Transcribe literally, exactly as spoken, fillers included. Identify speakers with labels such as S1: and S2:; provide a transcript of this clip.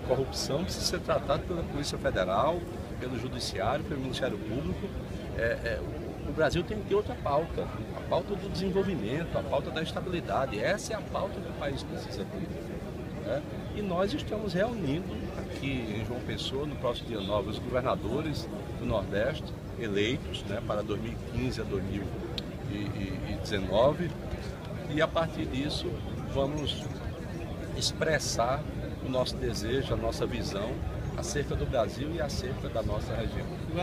S1: corrupção precisa ser tratada pela Polícia Federal, pelo Judiciário, pelo Ministério Público. É, é, o Brasil tem que ter outra pauta, a pauta do desenvolvimento, a pauta da estabilidade. Essa é a pauta que o país precisa ter. Né? E nós estamos reunindo aqui em João Pessoa, no próximo dia nove, os governadores do Nordeste eleitos, né, para dois mil e quinze a dois mil e dezenove, e a partir disso vamos expressar o nosso desejo, a nossa visão acerca do Brasil e acerca da nossa região.